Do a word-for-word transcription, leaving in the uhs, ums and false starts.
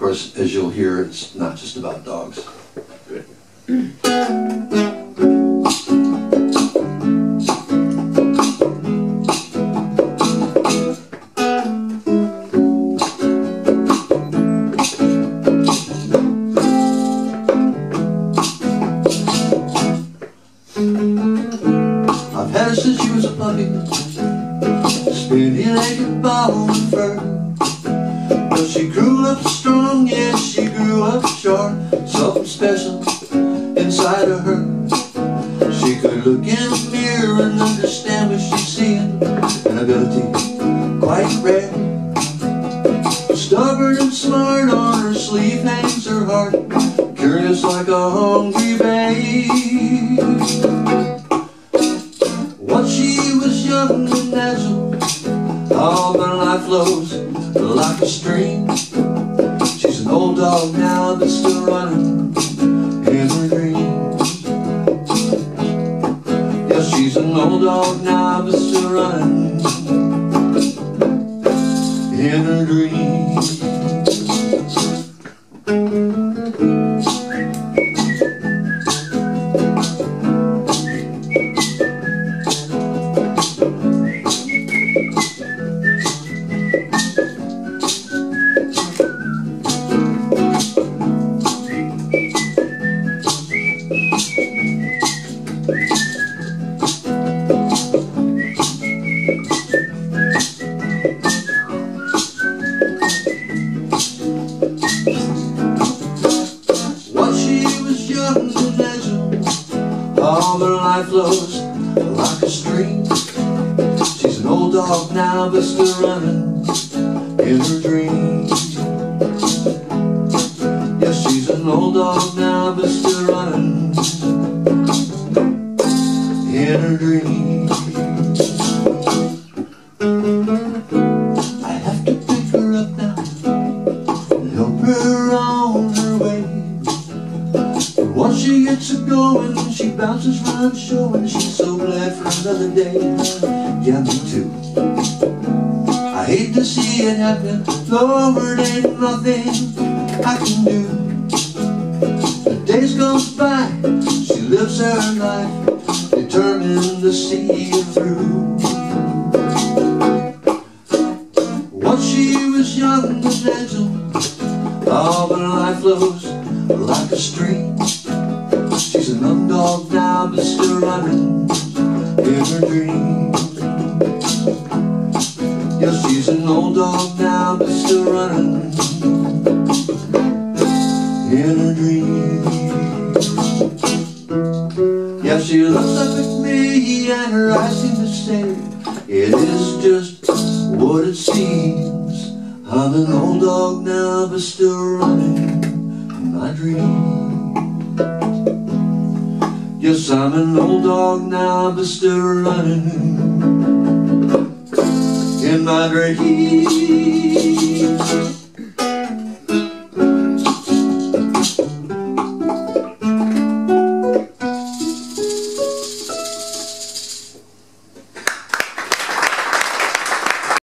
course, as you'll hear, it's not just about dogs. Good. I've had her since she was a puppy, skinny-legged ball of fur. But she grew up strong, yes, she grew up short. Something special inside of her. She could look in the mirror and understand what she's seeing. An ability quite rare. Stubborn and smart, on her sleeve hangs her heart. Curious like a hungry babe. Once she was young and agile, all her life flows like a stream. She's an old dog now, but still running in her dreams. Yes, she's an old dog now, but still running in her dreams. All her life flows like a stream. She's an old dog now, but still running in her dreams. Yes, she's an old dog now, but still running in her dreams. I have to pick her up now and help her on her way. And once she gets a going, she bounces round showing she's so glad for another day. Yeah, me too. I hate to see it happen, though there ain't nothing I can do. The days goes by, she lives her life, determined to see it through. Once she was young and agile, all her life flows like a stream. She's an young dog now, but still running in her dreams. Yes, she's an old dog now, but still running in her dreams. Yeah, she looks up at me and her eyes seem to say, it is just what it seems. I'm an old dog now, but still running in my dreams. Yes, I'm an old dog now, but still running in my dreams.